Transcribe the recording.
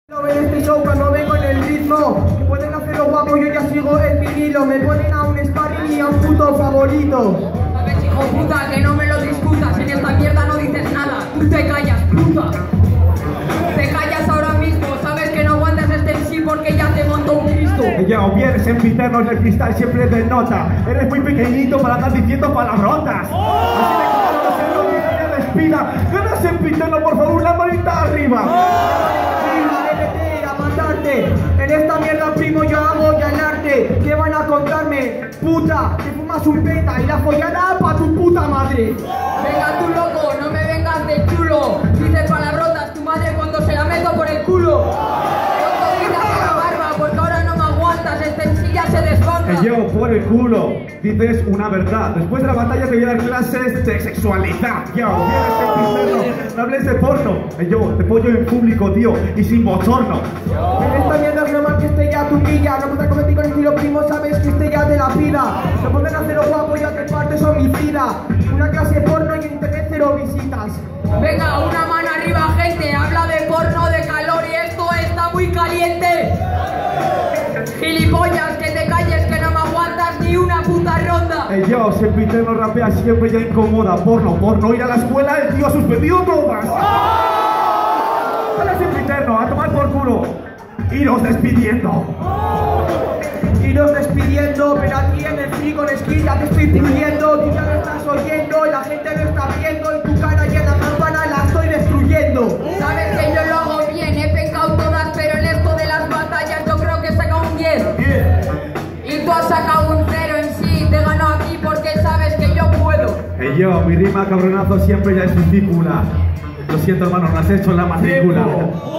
No ven este show cuando vengo en el ritmo. Me pueden hacer los guapos, yo ya sigo el vinilo. Me ponen a un sparring y a un puto favorito. Sabes, hijo puta, que no me lo discutas. En esta mierda no dices nada. Tú te callas, puta. Te callas ahora mismo. Sabes que no aguantas este en sí porque ya te montó un Cristo. Ya o vienes en piternos del cristal siempre te nota. Eres muy pequeñito para estar diciendo palabrotas. Así de como no se lo diga que despida. Ganas en piterno, por favor, la manita arriba. En esta mierda, primo, yo hago ya el arte. ¿Qué van a contarme? Puta, te fumas un peta y la follada pa' tu puta madre. Venga tú, loco, no me vengas de chulo. Dices palabrotas, tu madre cuando se la meto por el culo. Cuando quitas la barba, porque ahora no me aguantas, este en sí ya se desbanca. Yo, por el culo, dices una verdad. Después de la batalla te voy a dar clases de sexualidad. Yo, vienes en piterno, no hables de porno. Yo, te pollo en público, tío, y sin bochorno. En esta mierda es normal que esté ya tu quilla. No puedes competir con estilo, primo, sabes que esté ya de la pida. No pueden hacer los guapos, ya te partes homicida. Una clase porno y en internet 0 visitas. Venga, una mano arriba, gente. Habla de porno, de calor y esto está muy caliente. Gilipollas, que te calles, que no me aguantas ni una puta ronda. Yo, si el piterno rapea siempre ya incomoda. Porno, ir a la escuela, el tío ha suspendido todas. Dale ese piterno, a tomar por culo. Iros despidiendo. Iros despidiendo, pero aquí en el free con skill ya te estoy pidiendo. Tú ya lo estás oyendo, la gente lo está viendo y tu cara y en la campana la estoy destruyendo. Sabes que yo lo hago bien, he pecado todas, pero en esto de las batallas yo creo que he sacado un 10. Y tú has sacado un 0 en sí, te gano aquí porque sabes que yo puedo. Yo, mi rima cabronazo siempre ya es ridícula. Lo siento, hermano, no has hecho la matrícula.